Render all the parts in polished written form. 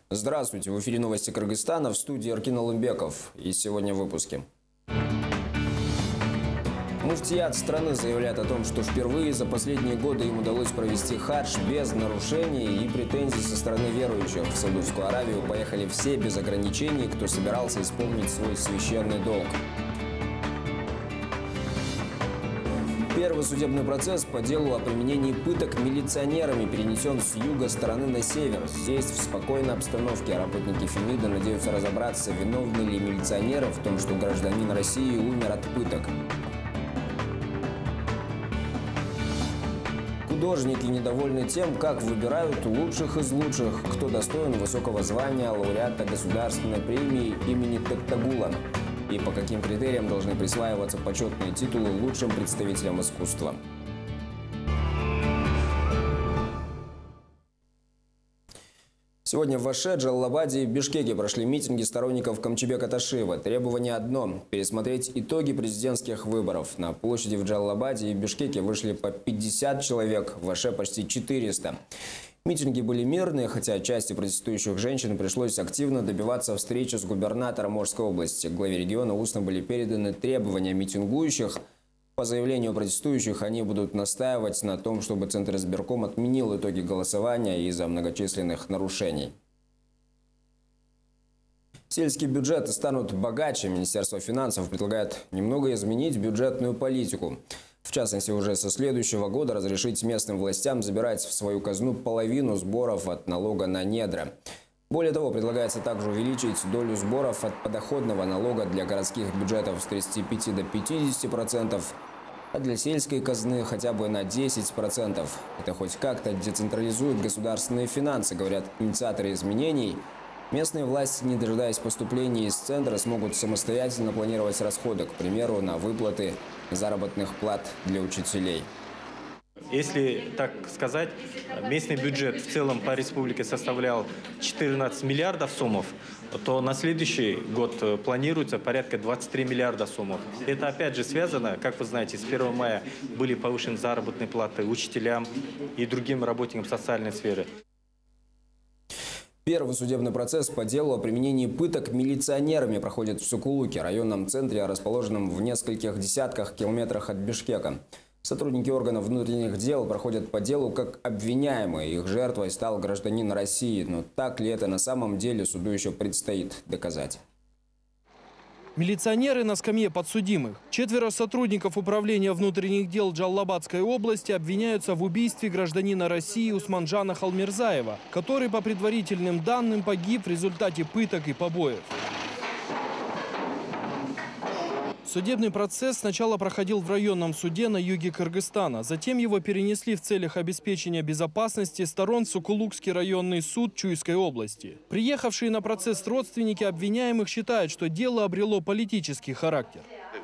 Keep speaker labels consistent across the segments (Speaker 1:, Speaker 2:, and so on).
Speaker 1: Здравствуйте, в эфире новости Кыргызстана, в студии Аркин Алымбеков. И сегодня в выпуске. Муфтият страны заявляет о том, что впервые за последние годы им удалось провести хадж без нарушений и претензий со стороны верующих. В Саудовскую Аравию поехали все без ограничений, кто собирался исполнить свой священный долг. Первый судебный процесс по делу о применении пыток милиционерами перенесен с юга страны на север. Здесь в спокойной обстановке работники ФИМИДа надеются разобраться, виновны ли милиционеры в том, что гражданин России умер от пыток. Художники недовольны тем, как выбирают лучших из лучших, кто достоин высокого звания лауреата государственной премии имени Токтагула. И по каким критериям должны присваиваться почетные титулы лучшим представителям искусства. Сегодня в Аше, Джалалабаде и Бишкеке прошли митинги сторонников Камчибека Ташиева. Требование одно – пересмотреть итоги президентских выборов. На площади в Джалалабаде и Бишкеке вышли по 50 человек, в Аше почти 400. Митинги были мирные, хотя части протестующих женщин пришлось активно добиваться встречи с губернатором Орской области. Главе региона устно были переданы требования митингующих. По заявлению протестующих, они будут настаивать на том, чтобы Центр избирком отменил итоги голосования из-за многочисленных нарушений. Сельские бюджеты станут богаче. Министерство финансов предлагает немного изменить бюджетную политику. В частности, уже со следующего года разрешить местным властям забирать в свою казну половину сборов от налога на недра. Более того, предлагается также увеличить долю сборов от подоходного налога для городских бюджетов с 35 до 50%, а для сельской казны хотя бы на 10%. Это хоть как-то децентрализует государственные финансы, говорят инициаторы изменений. Местные власти, не дожидаясь поступления из центра, смогут самостоятельно планировать расходы, к примеру, на выплаты заработных плат для учителей.
Speaker 2: Если так сказать, местный бюджет в целом по республике составлял 14 миллиардов сомов, то на следующий год планируется порядка 23 миллиарда сомов. Это опять же связано, как вы знаете, с 1 мая были повышены заработные платы учителям и другим работникам социальной сферы.
Speaker 1: Первый судебный процесс по делу о применении пыток милиционерами проходит в Сукулуке, районном центре, расположенном в нескольких десятках километрах от Бишкека. Сотрудники органов внутренних дел проходят по делу как обвиняемые. Их жертвой стал гражданин России. Но так ли это на самом деле, суду еще предстоит доказать.
Speaker 3: Милиционеры на скамье подсудимых. 4 сотрудников управления внутренних дел Джалалабадской области обвиняются в убийстве гражданина России Усманжана Халмирзаева, который по предварительным данным погиб в результате пыток и побоев. Судебный процесс сначала проходил в районном суде на юге Кыргызстана. Затем его перенесли в целях обеспечения безопасности сторон в Сукулукский районный суд Чуйской области. Приехавшие на процесс родственники обвиняемых считают, что дело обрело политический характер.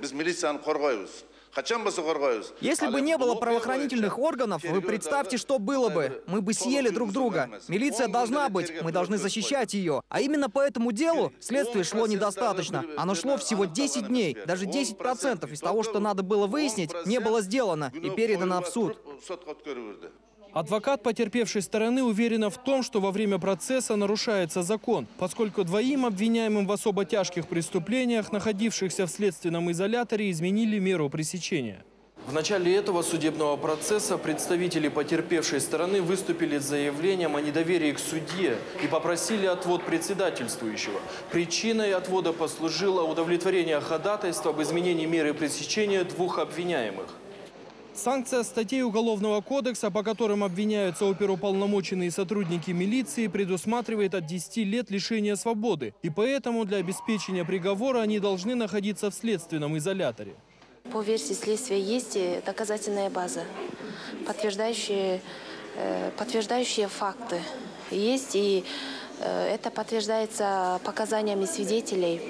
Speaker 4: Если бы не было правоохранительных органов, вы представьте, что было бы. Мы бы съели друг друга. Милиция должна быть, мы должны защищать ее. А именно по этому делу следствие шло недостаточно. Оно шло всего 10 дней. Даже 10% из того, что надо было выяснить, не было сделано и передано в суд.
Speaker 3: Адвокат потерпевшей стороны уверена в том, что во время процесса нарушается закон, поскольку двоим обвиняемым в особо тяжких преступлениях, находившихся в следственном изоляторе, изменили меру пресечения. В начале этого судебного процесса представители потерпевшей стороны выступили с заявлением о недоверии к судье и попросили отвод председательствующего. Причиной отвода послужило удовлетворение ходатайства об изменении меры пресечения 2 обвиняемых. Санкция статей Уголовного кодекса, по которым обвиняются оперуполномоченные сотрудники милиции, предусматривает от 10 лет лишения свободы. И поэтому для обеспечения приговора они должны находиться в следственном изоляторе.
Speaker 5: По версии следствия есть доказательная база, подтверждающие факты. Есть, и это подтверждается показаниями свидетелей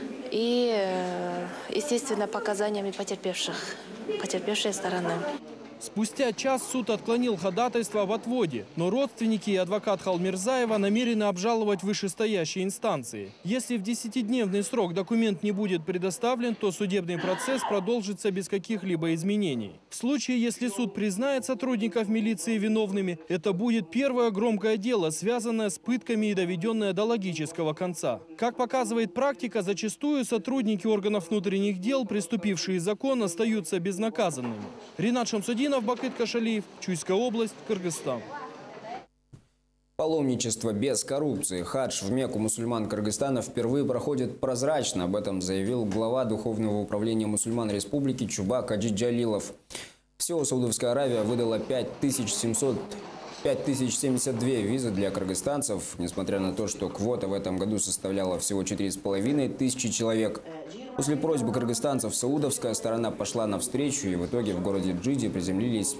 Speaker 5: и, естественно, показаниями потерпевшей стороны.
Speaker 3: Спустя час суд отклонил ходатайство об отводе, но родственники и адвокат Халмирзаева намерены обжаловать вышестоящие инстанции. Если в 10-дневный срок документ не будет предоставлен, то судебный процесс продолжится без каких-либо изменений. В случае, если суд признает сотрудников милиции виновными, это будет первое громкое дело, связанное с пытками и доведенное до логического конца. Как показывает практика, зачастую сотрудники органов внутренних дел, преступившие закон, остаются безнаказанными. Ринат Шамсудинов, Бакыт Кашалиев, Чуйская область, Кыргызстан.
Speaker 1: Паломничество без коррупции. Хадж в Мекку мусульман Кыргызстана впервые проходит прозрачно. Об этом заявил глава Духовного управления мусульман республики Чубак Аджи Джалилов. Всего Саудовская Аравия выдала 5072 визы для кыргызстанцев, несмотря на то, что квота в этом году составляла всего 4500 человек. После просьбы кыргызстанцев саудовская сторона пошла навстречу, и в итоге в городе Джиди приземлились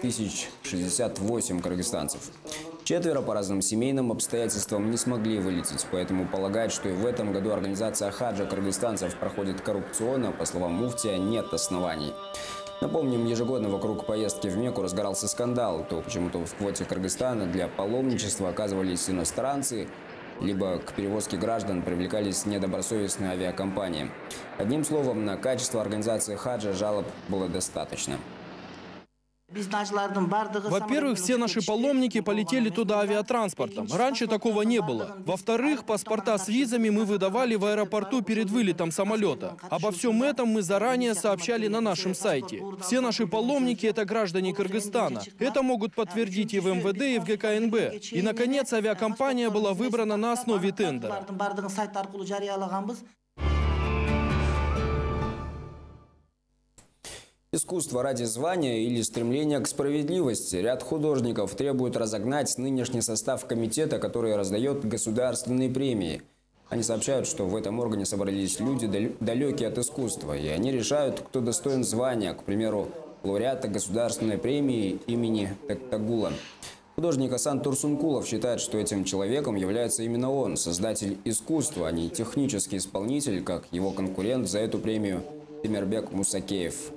Speaker 1: 5068 кыргызстанцев. 4 по разным семейным обстоятельствам не смогли вылететь, поэтому полагать, что и в этом году организация хаджа кыргызстанцев проходит коррупционно, по словам муфтия, нет оснований. Напомним, ежегодно вокруг поездки в Мекку разгорался скандал. То почему-то в квоте Кыргызстана для паломничества оказывались иностранцы, либо к перевозке граждан привлекались недобросовестные авиакомпании. Одним словом, на качество организации хаджа жалоб было достаточно.
Speaker 3: Во-первых, все наши паломники полетели туда авиатранспортом. Раньше такого не было. Во-вторых, паспорта с визами мы выдавали в аэропорту перед вылетом самолета. Обо всем этом мы заранее сообщали на нашем сайте. Все наши паломники – это граждане Кыргызстана. Это могут подтвердить и в МВД, и в ГКНБ. И, наконец, авиакомпания была выбрана на основе тендера.
Speaker 1: Искусство ради звания или стремления к справедливости. Ряд художников требуют разогнать нынешний состав комитета, который раздает государственные премии. Они сообщают, что в этом органе собрались люди, далекие от искусства, и они решают, кто достоин звания, к примеру, лауреата государственной премии имени Токтагула. Художник Асан Турсункулов считает, что этим человеком является именно он, создатель искусства, а не технический исполнитель, как его конкурент за эту премию Темирбек Мусакеев.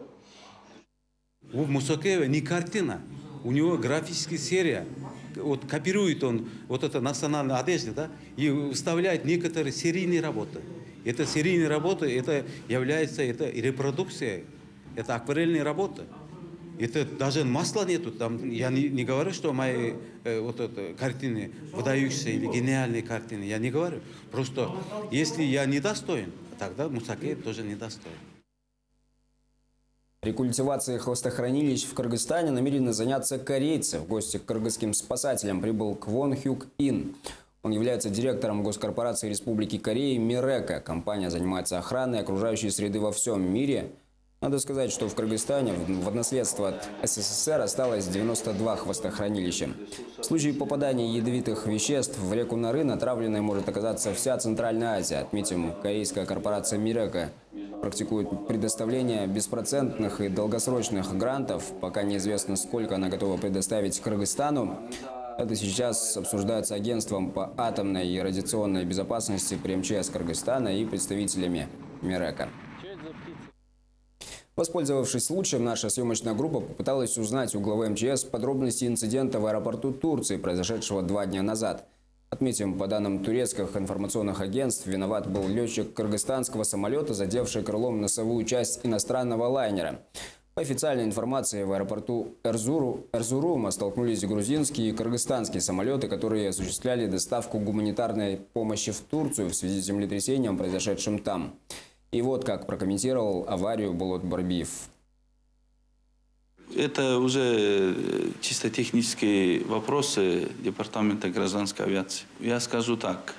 Speaker 6: У Мусакеева не картина, у него графическая серия. Вот копирует он вот это национальную одежду, да, и вставляет некоторые серийные работы. Это серийные работы, это является репродукцией, это акварельные работы. Это даже масла нету. Там, я не говорю, что мои вот это, картины выдающиеся или гениальные картины. Я не говорю. Просто если я недостоин, тогда Мусакеев тоже недостоин.
Speaker 1: Рекультивацией хвостохранилищ в Кыргызстане намерены заняться корейцы. В гости к кыргызским спасателям прибыл Квон Хюк Ин. Он является директором госкорпорации Республики Кореи Мирека. Компания занимается охраной окружающей среды во всем мире. Надо сказать, что в Кыргызстане в наследство от СССР осталось 92 хвостохранилища. В случае попадания ядовитых веществ в реку Нарын отравленной может оказаться вся Центральная Азия. Отметим, корейская корпорация Мирека практикует предоставление беспроцентных и долгосрочных грантов. Пока неизвестно, сколько она готова предоставить Кыргызстану. Это сейчас обсуждается агентством по атомной и радиационной безопасности при МЧС Кыргызстана и представителями Мирека. Воспользовавшись случаем, наша съемочная группа попыталась узнать у главы МЧС подробности инцидента в аэропорту Турции, произошедшего 2 дня назад. Отметим, по данным турецких информационных агентств, виноват был летчик кыргызстанского самолета, задевший крылом носовую часть иностранного лайнера. По официальной информации, в аэропорту Эрзурума столкнулись грузинские и кыргызстанские самолеты, которые осуществляли доставку гуманитарной помощи в Турцию в связи с землетрясением, произошедшим там. И вот как прокомментировал аварию Болот Барбиев.
Speaker 7: Это уже чисто технические вопросы Департамента гражданской авиации. Я скажу так.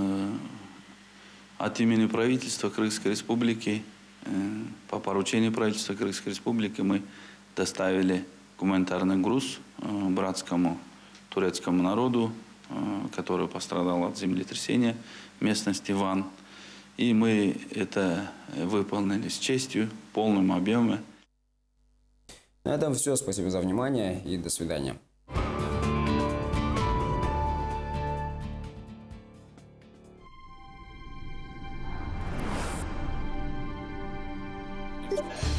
Speaker 7: От имени правительства Кыргызской Республики, по поручению правительства Кыргызской Республики, мы доставили гуманитарный груз братскому турецкому народу, который пострадал от землетрясения в местности Ван. И мы это выполнили с честью, в полном объеме.
Speaker 1: На этом все. Спасибо за внимание и до свидания.
Speaker 8: Yeah.